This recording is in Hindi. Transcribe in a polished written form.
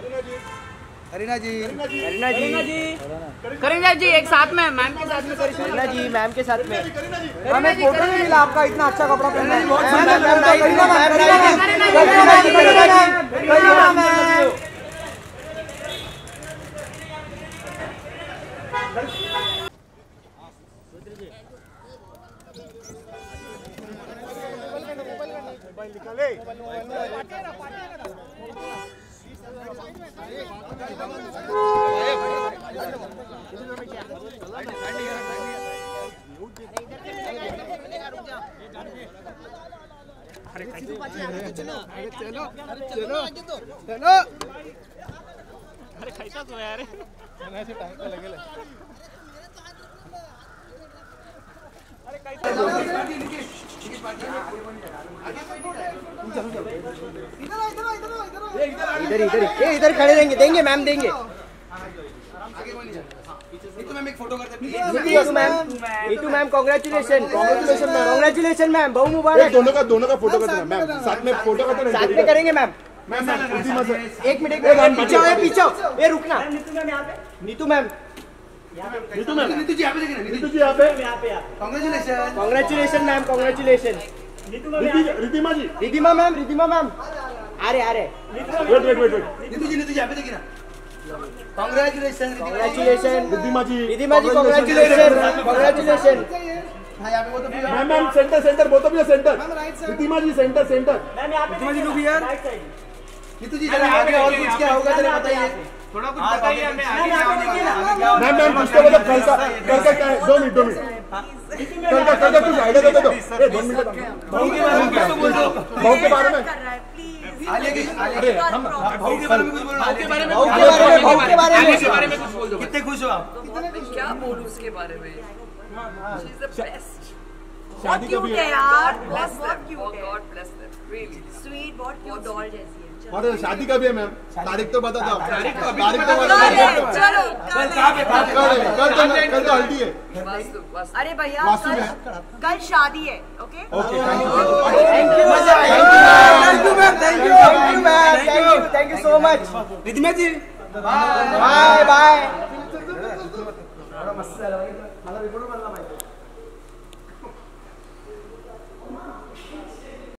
करीना जी, करीना जी, करीना जी एक साथ में मैम के साथ में करीना जी मैम के साथ में। हमें फोटो नहीं मिला आपका, इतना अच्छा कपड़ा पहना है। चलो अरे कैसा तो यार ऐसे टाइम पे लगे इधर खड़े रहेंगे, देंगे मैम देंगे। एक फोटो करते नीतू मैम कांग्रेचुलेशन मैम, बहुत मुबारक। दोनों का फोटो करते हैं मैम, साथ में फोटो करते हैं, साथ में करेंगे मैम। एक मिनट पीछे ये रुकना। नीतू मैम नीतू जी यहाँ पे देखिए, नीतू जी यहाँ पे, congratulation ma'am, congratulation. Ridhima ma'am आ रहे वेट नीतू जी यहाँ पे देखिए ना। Congratulation Ridhima ji, congratulation. यहाँ पे वो तो ma'am centre both of you centre. Ridhima ji centre Neetu ji look here. Neetu ji जरा आगे और कुछ क्या होगा जरा बताइए, थोड़ा कुछ बताइए हमें आगे क्या होने वाला है। मैम कुछ तो बोलो, कल का क्या है? 2 मिनट कल का कुछ आइडिया दे दो। 2 मिनट बहू के बारे में अरे हम बहू के बारे में कुछ बोलो, बहू के बारे में कुछ बोल दो। कितने खुश हो आप? क्या बोलूं उसके बारे में? She is the best. शादी का भी है यार, bless them. Oh God bless them. Really. Sweet, बहुत cute doll जैसी है। और शादी का भी है मैम, तारीख तो बता दो। तारीख तो बता चलो कल तो हल्दी है। अरे भैया कल शादी है। Okay thank you so much. Ridhima ji bye. मस्त